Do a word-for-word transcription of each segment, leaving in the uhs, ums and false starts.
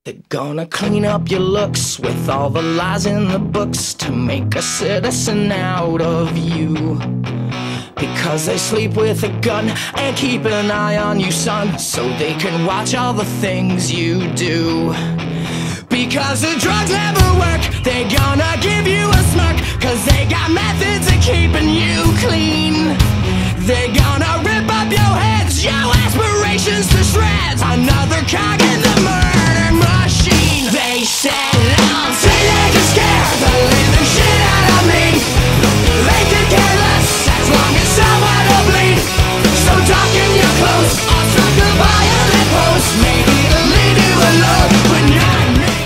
They're gonna clean up your looks with all the lies in the books to make a citizen out of you. Because they sleep with a gun and keep an eye on you, son, so they can watch all the things you do. Because the drugs never work, they're gonna give you a smirk, cause they got methods of keeping you clean. They're gonna rip up your heads, your aspirations to shreds, another cog in the murder machine. They said I'll take a scare the living shit out of me. They could care less as long as someone will bleed. So talk in your clothes, or struck a violent post, maybe it'll lead you alone when you're in me.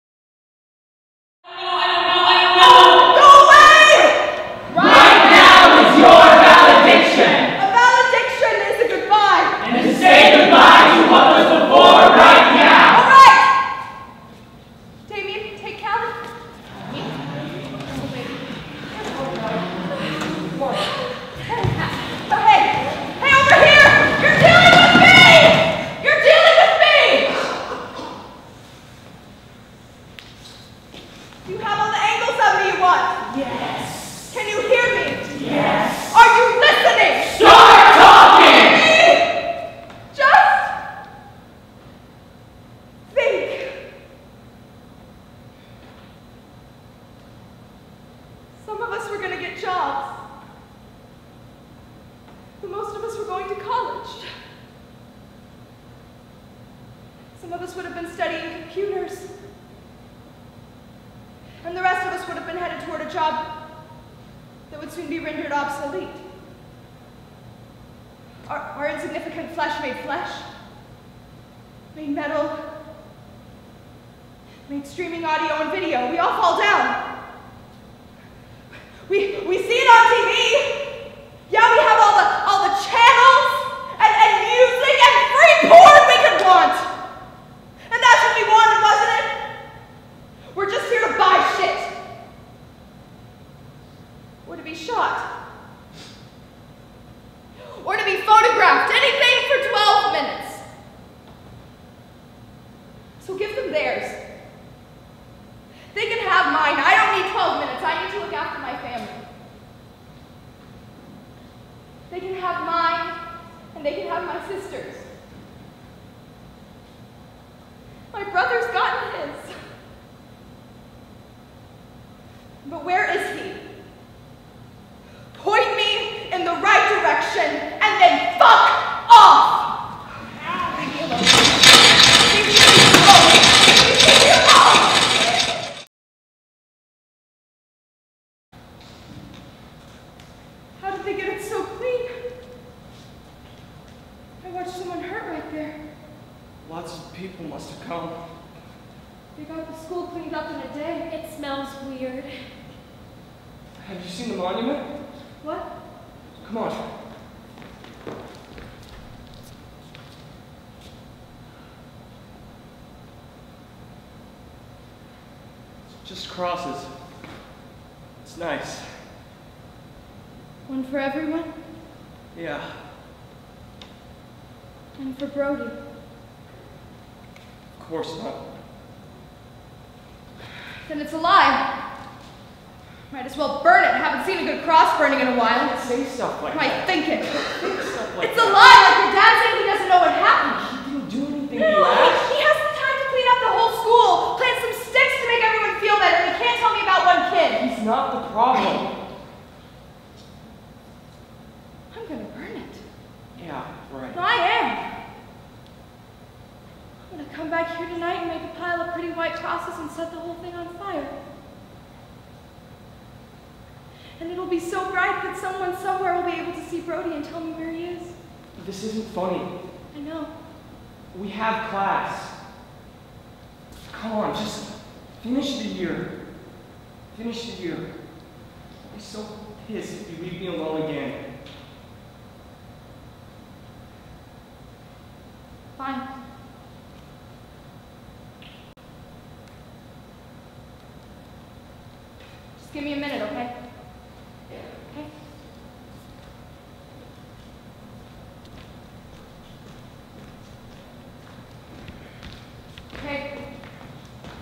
Go away! Right now is your valediction. A valediction is a goodbye. And to say goodbye to what was before right now. All right! Damien, take Callie. Hey, hey, over here! You're dealing with me! You're dealing with me! Do you have all the angles of me you want? Yes. Can you hear me? Yes. Are you listening? Start talking! Just think. Some of us were going to get jobs. But most of us were going to college. Some of us would have been studying computers. And the rest of us would have been headed toward a job that would soon be rendered obsolete. Our, our insignificant flesh made flesh, made metal, made streaming audio and video. We all fall down. We, we see it on T V. Yeah, we have all the, all the channels and, and music and free porn we could want. And that's what we wanted, wasn't it? We're just here to buy shit. Or to be shot. Or to be photographed. Anything for twelve minutes. So give them theirs. They can have mine. I don't need twelve minutes. I need to look after my family. They can have mine, and they can have my sister's. My brother's gotten his. But where is he? Point me in the right direction, and then fuck off! Leave me alone. Leave me alone. Leave me alone. How did they get it so clean? I watched someone hurt right there. Lots of people must have come. They got the school cleaned up in a day. It smells weird. Have you seen the monument? What? Come on. It's just crosses. It's nice. One for everyone, Yeah. and for Brody. Of course not. Then it's a lie. Might as well burn it. Haven't seen a good cross burning in a while. Say stuff like Might that. think it. Say stuff like It's a that. lie, like your dad saying he doesn't know what happened. He didn't do anything. No, He no, laughed. he, he has the time to clean up the whole school, plant some sticks to make everyone feel better, and he can't tell me about one kid. He's not the problem. I'm gonna burn it. Yeah, right. I am. I'm gonna come back here tonight and make a pile of pretty white crosses and set the whole thing on fire. And it'll be so bright that someone somewhere will be able to see Brody and tell me where he is. This isn't funny. I know. We have class. Come on, just finish the year. Finish the year. I'll be so pissed if you leave me alone again. Fine. Just give me a minute, okay? Okay? Okay,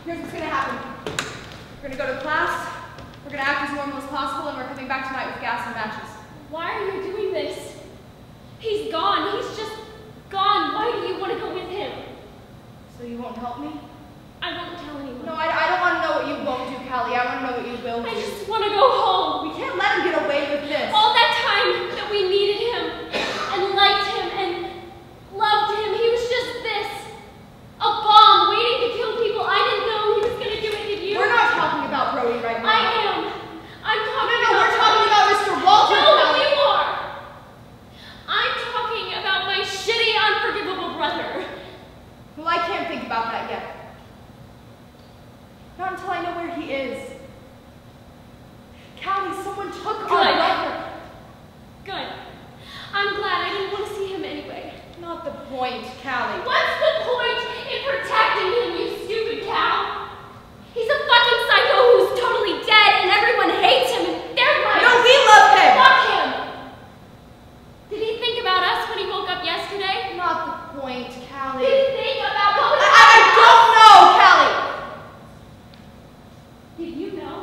Here's what's gonna happen. We're gonna go to class, we're gonna act as normal as possible, and we're coming back tonight with gas and matches. Why are you doing this? He's gone. He's just gone. Why do you want to go with him? So you won't help me? I won't tell anyone. No, I, I don't want to know what you won't do, Callie. I want to know what you will do. I just want to go home. We can't let him get away with this. All that time that we needed him and liked him and loved him, he was just this. A bomb waiting to kill people. I didn't know he was going to do it, did you? We're not talking about Brody right now. I am. I'm talking No, no, about we're talking about Mister Walter. No, Callie. you are. I'm talking about my shitty, unforgivable brother. Well, I can't think about that yet. Not until I know where he is. Callie, someone took our Good. brother. Good. I'm glad. I didn't want to see him anyway. Not the point, Callie. What's the point in protecting him, you stupid cow? He's a fucking psycho who's totally dead and everyone hates him and they're right. No, we love him. Fuck him. Did he think about us when he woke up yesterday? Not the point, Callie. Did he think about what was I, I don't know, Callie. Did you know?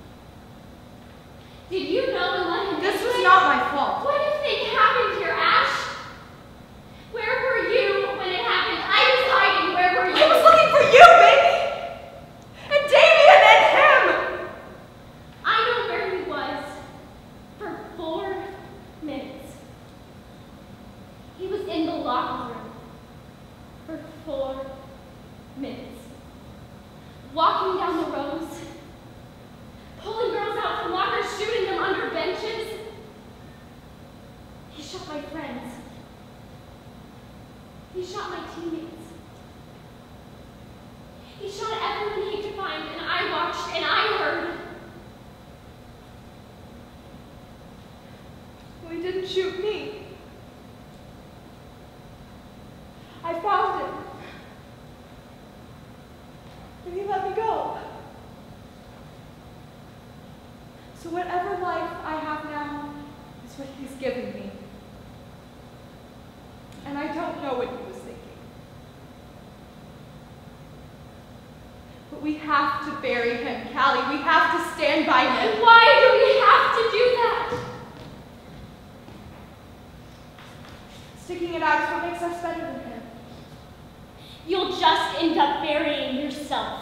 Did you know and let him This get was away? not my fault. What do you think happened here, Ash? Where were you when it happened? I was hiding. Where were you? I was looking for you, baby. And Damien and him. I know where he was for four minutes. He was in the locker room for four minutes. Walking down the rows, pulling girls out from lockers, shooting them under benches. He shot my friends. He shot my teammates. He shot everyone he could find, and I watched and I heard. Well, he didn't shoot me. I found him. And he let me go. So whatever life I have now is what he's given me. And I don't know what he was thinking. But we have to bury him, Callie. We have to stand by him. Why do we have to do that? Sticking it out is what makes us better than him. You'll just end up burying yourself.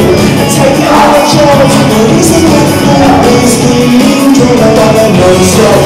So